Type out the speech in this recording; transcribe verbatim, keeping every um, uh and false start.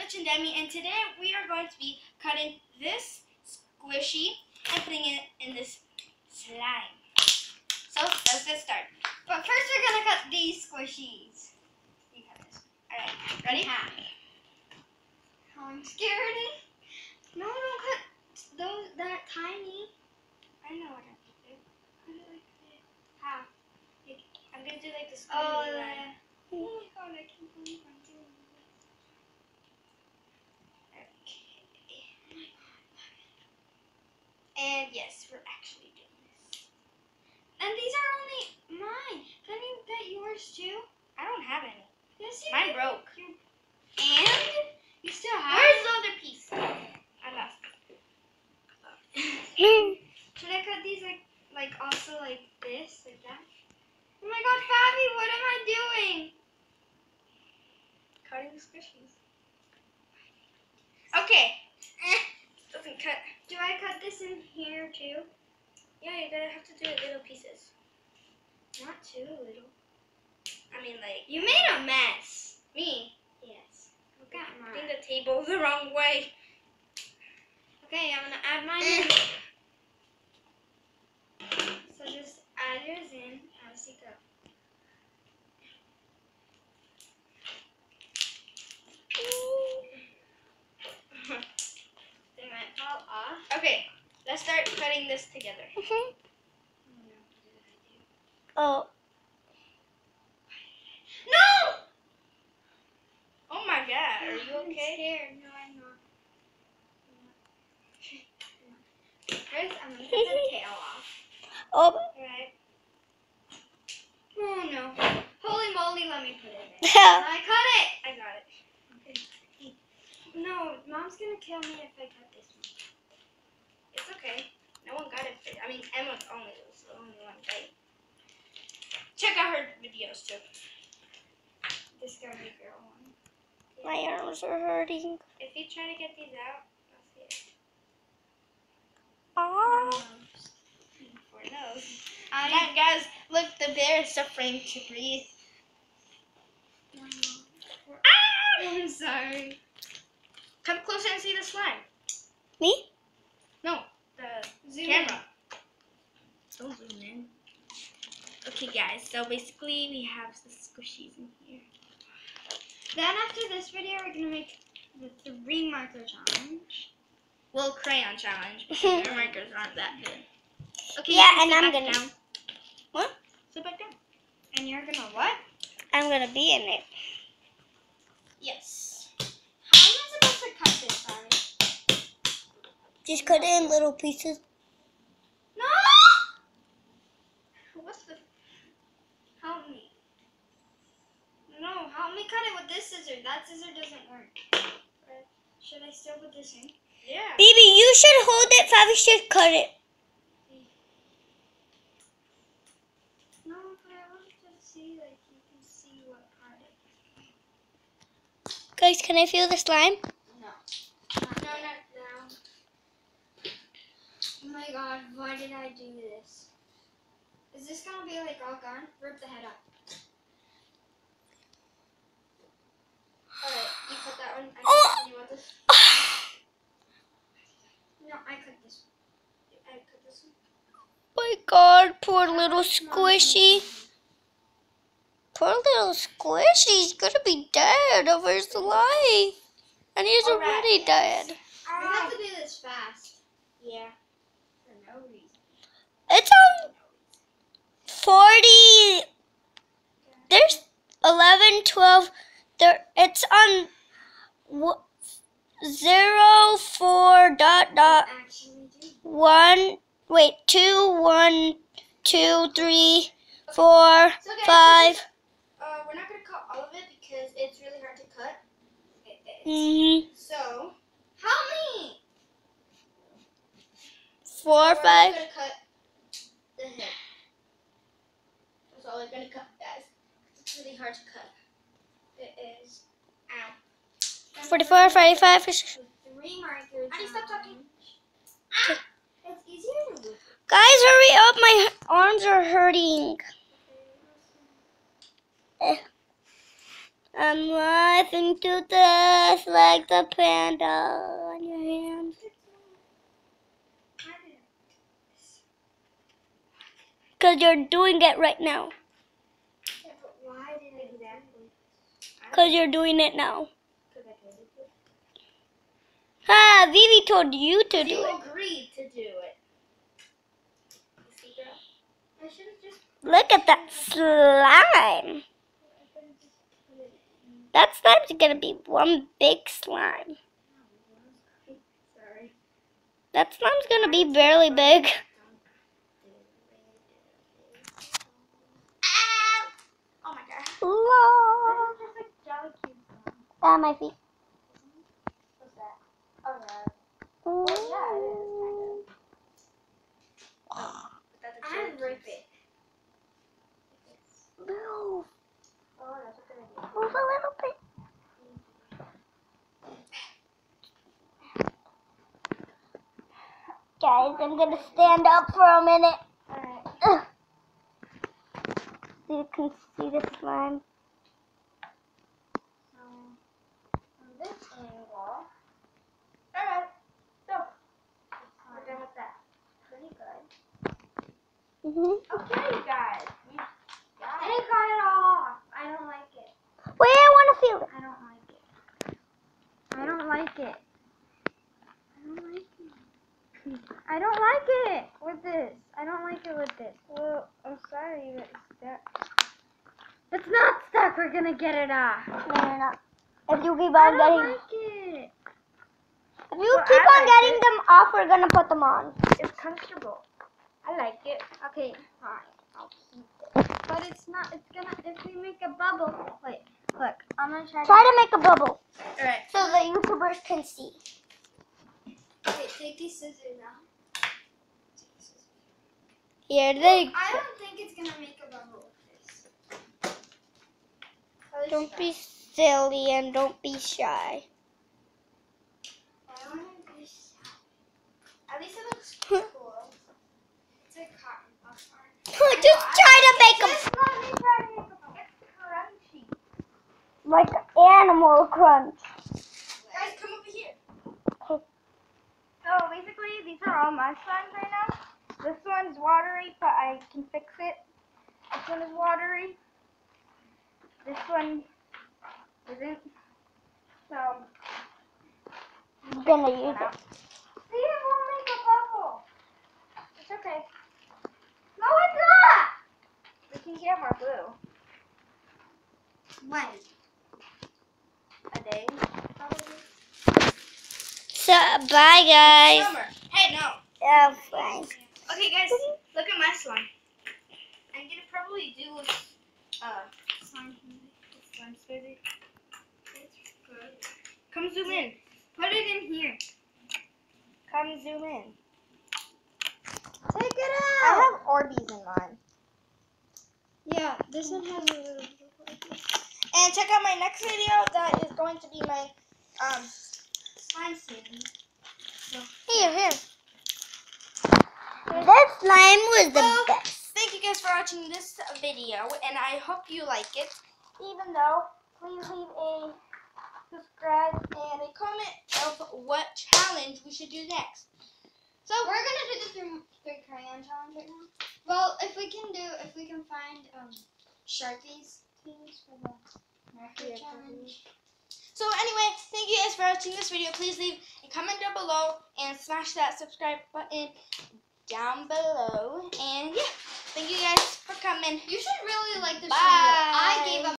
Rich and Demi, and today we are going to be cutting this squishy and putting it in this slime. So let's get started. But first we're gonna cut these squishies. You cut this. Alright, ready? Half. Oh, I'm scared. No, don't cut those that tiny. I know what I'm gonna do. Cut it like this. How? Like, I'm gonna do like the Oh, squishy line. yeah. Oh my god, I can't believe I'm doing this. And yes, we're actually doing this. And these are only mine. Can you get yours too? I don't have any. Yes, you Mine do. broke. And you still have. Where's the other piece? I lost it. Should I cut these like, like also like this, like that? Oh my God, Fabi, what am I doing? Cutting the squishies. Okay. Eh, doesn't cut. Do I cut this in here too? Yeah, you're gonna have to do it little pieces. Not too little. I mean, like You made a mess. me. Yes. Look at I mine. think the table's the wrong way. Okay, I'm gonna add mine in. So just add yours in as you go. They might fall off. Okay, let's start cutting this together. Oh no, what did I do? Oh, No! Oh my god, are you I'm okay? scared. No, I'm not. I'm not. First, I'm gonna cut the tail off. oh. Alright. Oh no. Holy moly, let me put it in. I cut it! I got it. No, Mom's gonna kill me if I cut this one. It's okay. No one got it. I mean, Emma's only was the only one, right? Check out her videos too. Discovery Girl one. My arms are hurting. If you try to get these out, I'll see it. Ah. For nose. I That, guys, look, the bear is suffering to breathe. Ah! I'm sorry. Come closer and see the slime. Me? No, the Zoom camera. Don't zoom in. Okay, guys, so basically we have the squishies in here. Then after this video, we're gonna make the three marker challenge. Well, crayon challenge, because our markers aren't that good. Okay, Yeah, you can and sit I'm back gonna- down. What? Sit back down. And you're gonna what? I'm gonna be in it. Yes. How am I supposed to cut this, sorry? Just cut it in little pieces. No! What's the... Help me. No, help me cut it with this scissor. That scissor doesn't work. Should I still put this in? Yeah. Baby, you should hold it. Fabi should cut it. No, but I want to see, like, you can see what part it is. Guys, can I feel the slime? No. No, not now. Oh my God, why did I do this? Is this gonna be like all gone? Rip the head up. Alright, you cut that one. I Oh. cut, you want this? No, I cut this I cut this one. My God, poor little squishy. Poor little squishy's gonna be dead of his life. And he's Alright, already yes. dead. one. We have to do this fast. Yeah. For no reason. It's on forty. There's eleven, twelve. There, it's on w- zero, four, dot, dot, Actually do. one. Wait, two, one, two, three, four, So guys, five. this is, uh, we're not gonna cut all of it because it's really hard to cut. It is. Mm-hmm. So, Help me! Four, we're five. gonna cut the head. That's all we're gonna cut, guys. It's really hard to cut. It is. Ow. Forty-four, forty-five. Three markers. Honey, stop talking. It's easier to look. Guys, hurry up! My arms are hurting. Eh. I'm laughing to death like the panda on your hand. Because you're doing it right now. Yeah, but why did it exactly? Because you're doing it now. Ah, Vivi told you to do You it. agreed to do it. I should have just. Look at that slime. That slime's going to be one big slime. Sorry. That slime's going to be barely big. Oh my god. Lord. Just like jelly cubes. Ah, my feet. What's that? Oh yeah. Yeah, it is kind of. I rip it. Move. Oh, that's a good idea. Move a little bit. Guys, I'm going to stand up for a minute. Alright. Ugh. So you can see the slime. So, from this angle. Alright. So, we're done with that. Pretty good. Mm-hmm. Okay, you guys. We got it. Take it off. I don't like it. Wait, I want to feel it. I don't like it. I don't like it. I don't like it. I don't like it with this. I don't like it with this. Well, I'm sorry, but it's stuck. It's not stuck. We're gonna get it off. No, no, no. If you keep I on don't getting, like it. if you Well, keep I on like getting it. them off, we're gonna put them on. It's comfortable. I like it. Okay, fine. I'll keep it. But it's not. It's gonna. If we make a bubble. Wait. Look. I'm gonna try. Try to make a bubble Alright. so the YouTubers can see. Wait. Take these scissors out. Here they go. I don't think it's gonna make a bubble with this. Don't be silly and don't be shy. I don't want to be shy. At least it looks Just cool. It's like cotton popcorn. try to make Just them let me try to make a bubble. It's crunchy. like Animal Crunch. Guys, come over here. So basically, these are all my slimes right now. This one's watery, but I can fix it. This one is watery. This one isn't. So I'm gonna use it. see, it won't make a bubble. It's okay. No, it's not. We can get more glue. When? A day, probably. So, bye guys. Summer. Hey, no. Oh, fine. Okay, guys, look at my slime. I'm gonna probably do uh slime slime smoothie. It's good. Come zoom in. Put it in here. Come zoom in. Take it out. I have Orbeez in mine. Yeah, this one has a little. And check out my next video. That is going to be my um slime smoothie. Here, here. This slime was the Well, best. thank you guys for watching this video, and I hope you like it. Even though, please leave a subscribe and a comment of what challenge we should do next. So we're gonna do the three, three crayon challenge right now. Well, if we can do, if we can find um Sharpies things for the marker challenge. So anyway, thank you guys for watching this video. Please leave a comment down below and smash that subscribe button down below. And yeah, thank you guys for coming. You should really like this Bye. video. I gave up.